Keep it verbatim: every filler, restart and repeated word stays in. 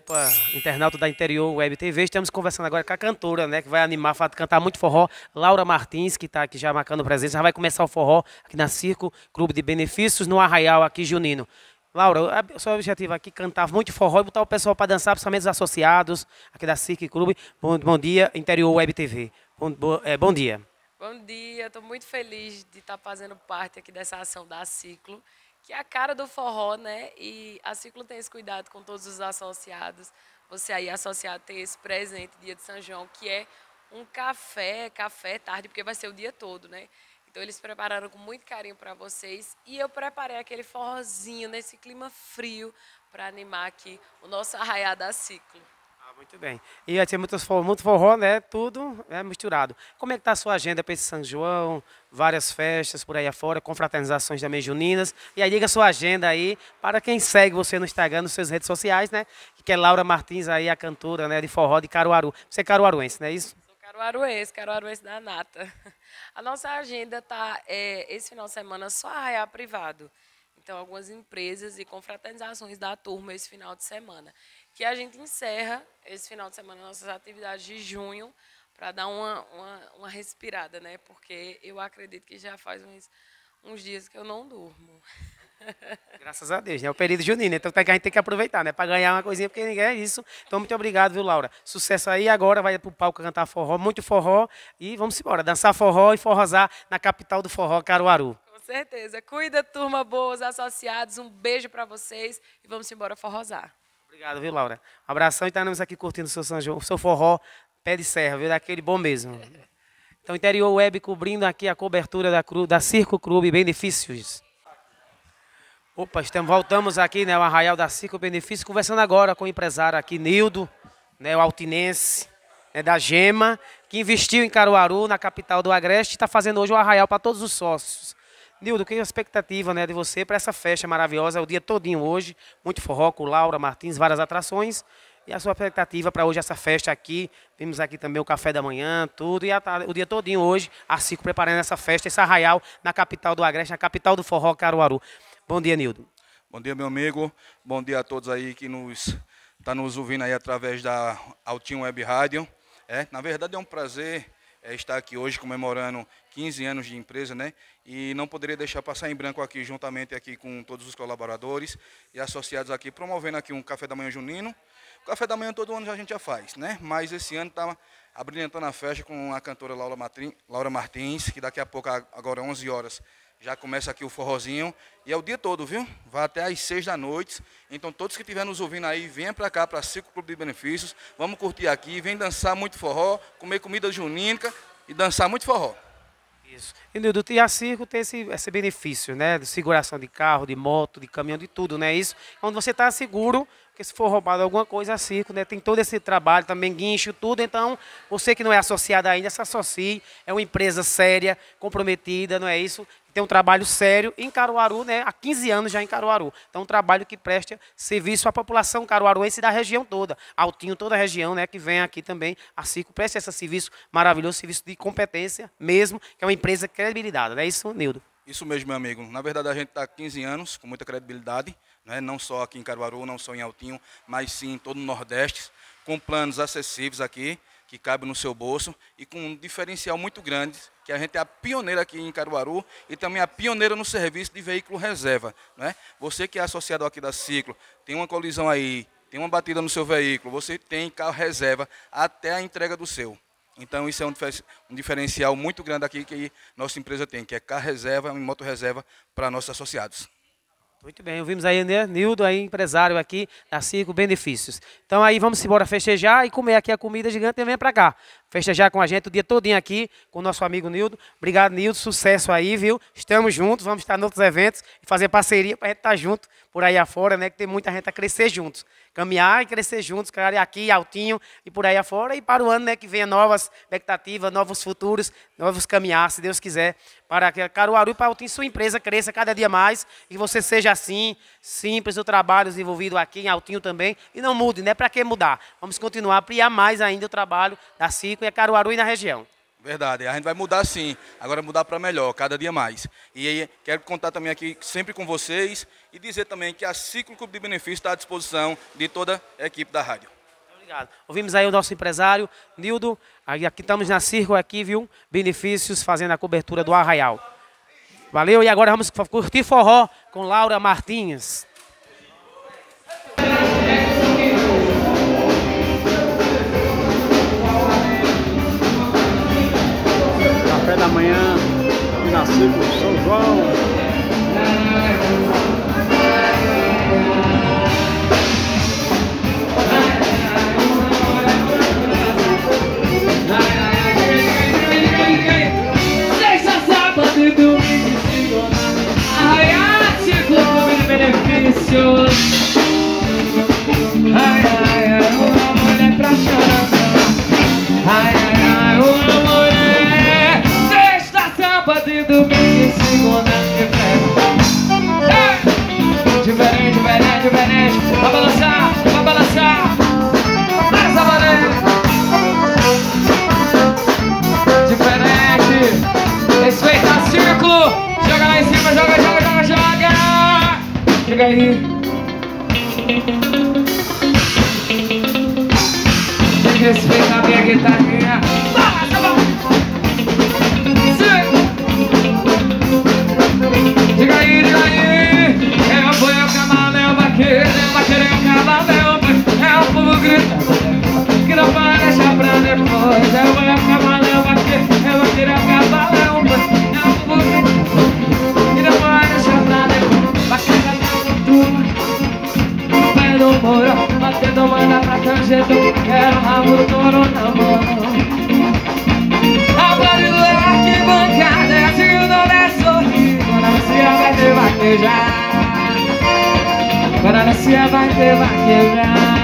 Opa, internauta da Interior Web T V, estamos conversando agora com a cantora, né, que vai animar, vai cantar muito forró, Laura Martins, que está aqui já marcando presença, já vai começar o forró aqui na Circo Clube de Benefícios, no Arraial aqui, junino. Laura, o seu objetivo aqui é cantar muito forró e botar o pessoal para dançar, principalmente os associados aqui da Circo Clube. Bom, bom dia, Interior Web T V. Bom, bom, é, bom dia. Bom dia, estou muito feliz de estar fazendo parte aqui dessa ação da Ciclo, que é a cara do forró, né? E a Ciclo tem esse cuidado com todos os associados. Você aí, associado, tem esse presente, dia de São João, que é um café, café tarde, porque vai ser o dia todo, né? Então eles prepararam com muito carinho para vocês e eu preparei aquele forrozinho nesse clima frio para animar aqui o nosso arraial da Ciclo. Ah, muito bem. E vai ter muito forró, muito forró, né? Tudo é misturado. Como é que está a sua agenda para esse São João? Várias festas por aí afora, confraternizações também juninas. E aí diga a sua agenda aí para quem segue você no Instagram, nas suas redes sociais, né? Que é Laura Martins aí, a cantora, né, de forró de Caruaru. Você é caruaruense, não é isso? Sou caruaruense, caruaruense da nata. A nossa agenda tá é, esse final de semana só arraial privado. Então, algumas empresas e confraternizações da turma esse final de semana. Que a gente encerra esse final de semana nossas atividades de junho para dar uma, uma, uma respirada, né? Porque eu acredito que já faz uns, uns dias que eu não durmo. Graças a Deus, né? É o período junino, então tem que a gente tem que aproveitar, né? Para ganhar uma coisinha, porque ninguém é isso. Então, muito obrigado, viu, Laura? Sucesso aí, agora vai para o palco cantar forró, muito forró, e vamos embora, dançar forró e forrosar na capital do forró, Caruaru. Com certeza. Cuida, turma boa, os associados, um beijo para vocês e vamos embora forrosar. Obrigado, viu, Laura? Um abração e estamos aqui curtindo o seu São João, o seu forró, pé de serra, viu? Daquele bom mesmo. Então, Interior Web cobrindo aqui a cobertura da, Cru, da Circo Clube Benefícios. Opa, estamos, voltamos aqui, né, o Arraial da Circo Benefícios, conversando agora com o empresário aqui, Nildo, né, o altinense, né, da Gema, que investiu em Caruaru, na capital do Agreste, e está fazendo hoje o Arraial para todos os sócios. Nildo, que é a expectativa, né, de você para essa festa maravilhosa, o dia todinho hoje, muito forró com Laura Martins, várias atrações, e a sua expectativa para hoje essa festa aqui, vimos aqui também o café da manhã, tudo, e a, o dia todinho hoje, a Circo preparando essa festa, esse Arraial na capital do Agreste, na capital do forró, Caruaru. Bom dia, Nildo. Bom dia, meu amigo. Bom dia a todos aí que nos tá nos ouvindo aí através da Altinho Web Rádio. É, na verdade é um prazer é, estar aqui hoje comemorando quinze anos de empresa, né? E não poderia deixar passar em branco aqui juntamente aqui com todos os colaboradores e associados aqui promovendo aqui um café da manhã junino. O café da manhã todo ano a gente já faz, né? Mas esse ano está abrilhantando a festa com a cantora Laura Martins, Laura Martins, que daqui a pouco agora onze horas já começa aqui o forrozinho, e é o dia todo, viu? Vai até às seis da noite. Então, todos que estiverem nos ouvindo aí, venham para cá, para a Circo Clube de Benefícios. Vamos curtir aqui, vem dançar muito forró, comer comida junina e dançar muito forró. Isso. E, Nildo, e a Circo tem esse, esse benefício, né? De seguração de carro, de moto, de caminhão, de tudo, né? Isso, onde você está seguro, porque se for roubado alguma coisa, a Circo, né? Tem todo esse trabalho, também guincho, tudo. Então, você que não é associado ainda, se associe. É uma empresa séria, comprometida, não é isso? Tem um trabalho sério em Caruaru, né? Há quinze anos já em Caruaru. Então, um trabalho que presta serviço à população caruaruense da região toda. Altinho, toda a região, né? Que vem aqui também. A Circo presta esse serviço maravilhoso, serviço de competência mesmo, que é uma empresa credibilidade. Não é isso, Nildo? Isso mesmo, meu amigo. Na verdade, a gente está há quinze anos com muita credibilidade, né? Não só aqui em Caruaru, não só em Altinho, mas sim em todo o Nordeste, com planos acessíveis aqui, que cabem no seu bolso, e com um diferencial muito grande, que a gente é a pioneira aqui em Caruaru e também a pioneira no serviço de veículo reserva, né? Você que é associado aqui da Ciclo, tem uma colisão aí, tem uma batida no seu veículo, você tem carro reserva até a entrega do seu. Então isso é um diferencial muito grande aqui que nossa empresa tem, que é carro reserva e moto reserva para nossos associados. Muito bem, ouvimos aí, né, Nildo, aí, empresário aqui da Circo Benefícios. Então aí vamos embora festejar e comer aqui a comida gigante e vem para cá. Festejar com a gente o dia todinho aqui com o nosso amigo Nildo. Obrigado, Nildo, sucesso aí, viu? Estamos juntos, vamos estar em outros eventos e fazer parceria para a gente estar junto por aí afora, né? Que tem muita gente a crescer juntos. Caminhar e crescer juntos, cara, aqui, Altinho e por aí afora. E para o ano, né, que venha novas expectativas, novos futuros, novos caminhar, se Deus quiser, para que Caruaru e para Altinho, sua empresa cresça cada dia mais e você seja assim, simples, o trabalho desenvolvido aqui em Altinho também. E não mude, né? Para que mudar? Vamos continuar a ampliar mais ainda o trabalho da Circo e a Caruaru e na região. Verdade, a gente vai mudar sim, agora mudar para melhor, cada dia mais. E aí, quero contar também aqui sempre com vocês e dizer também que a Ciclo Clube de Benefícios está à disposição de toda a equipe da rádio. Obrigado. Ouvimos aí o nosso empresário, Nildo. Aí aqui estamos na Círculo aqui, viu? Benefícios, fazendo a cobertura do Arraial. Valeu, e agora vamos curtir forró com Laura Martins. Café da manhã, aqui na Círculo São João. Sexta, sábado e domingo, segunda, Arraial, Ciclo Clube de Benefícios. Ai, ai, ai, uma mulher pra chorar. Ai, ai, ai, uma mulher. Sexta, sábado e domingo, segunda, diferente, diferente, diferente. Vai balançar, vai balançar. Vai saborear. Diferente. Respeita Círculo. Joga lá em cima, joga, joga, joga, joga. Chega aí. Respeita a minha guitarrinha. Vai, tá bom. Chega aí, chega aí. Eu vou, eu cavalo, eu vaqueiro, eu vaqueiro, eu cavalo, eu é o povo gritando que não vai deixar pra depois. Eu vou, eu cavalo, eu vaqueiro, eu vaqueiro, eu cavalo, eu é o povo gritando que não vai deixar pra depois. Vaqueira da turma, no pé do muro, batendo manda pra canjeto, quero o rabo do touro na mão. A barulho é arquibancada, é assim o nome é sorrir. Quando a Lucia vai ter vaquejar, quando a Lucia vai ter vaquejar.